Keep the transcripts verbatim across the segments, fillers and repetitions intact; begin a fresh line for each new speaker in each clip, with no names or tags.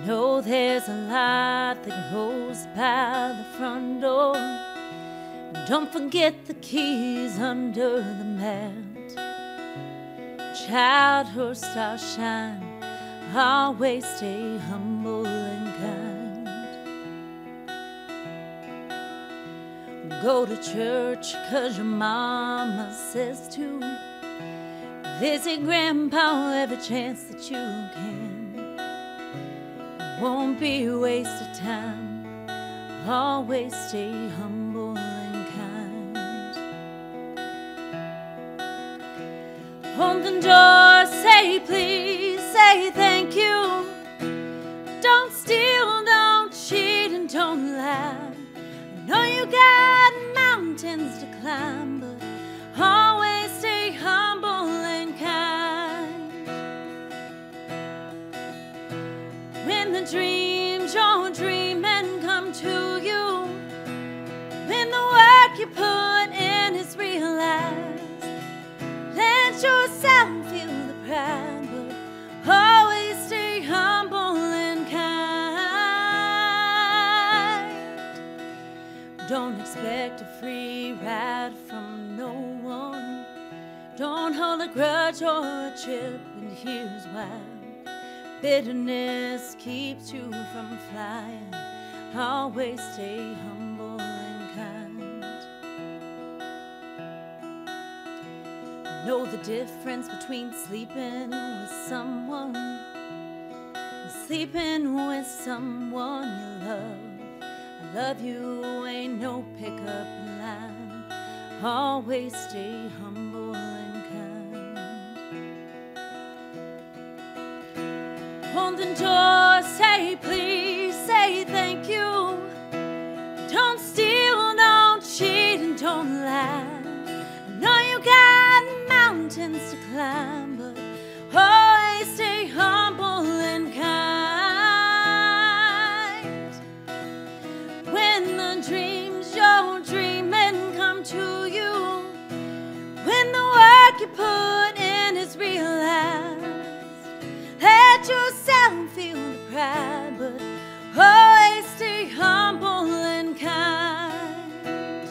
know there's a lot that goes by the front door. Don't forget the keys under the mat. Childhood stars shine, always stay humble and kind. Go to church 'cause your mama says to. Visit grandpa every chance that you can. It won't be a waste of time, always stay humble and kind. Hold the door, say please, say thank you. Don't steal, don't cheat, and don't lie. I know you got mountains to climb, but always stay humble and kind. When the dreams you're dreaming come to you, when the work you put in is realized, let yourself feel the pride, but always stay humble and kind. Don't expect a free ride from no one. Don't hold a grudge or a chip, and here's why. Bitterness keeps you from flying. Always stay humble and kind. Know the difference between sleeping with someone and sleeping with someone you love. I love you ain't no pickup line. Always stay humble and kind. Hold the door, say please, say thank you. Don't steal, don't cheat, and don't lie. I know you got mountains to climb, but always stay humble and kind. When the dreams you're dreaming come to you, when the work you put in is realized, let yourself feel the pride, but always stay humble and kind.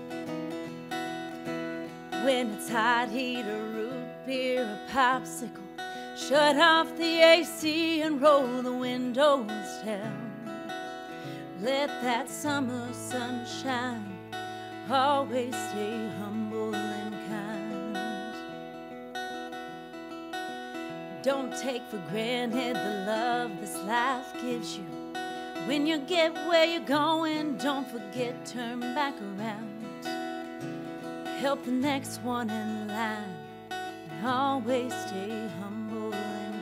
When it's hot, heat a root beer, a popsicle. Shut off the A C and roll the windows down. Let that summer sun shine. Always stay humble and kind. Don't take for granted the love this life gives you. When you get where you're going, don't forget, turn back around. Help the next one in line, and always stay humble and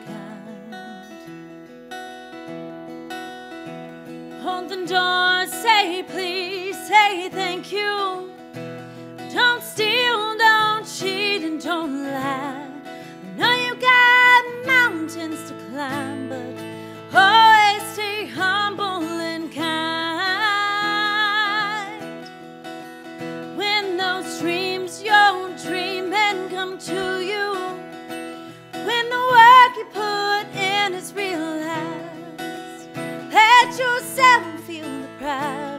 kind. Hold the door, say please, say thank you. Don't steal, don't cheat, and don't lie. I know you got mountains to climb, but always stay humble and kind. When those dreams you're dreaming come to you, when the work you put in is realized, let yourself feel the pride.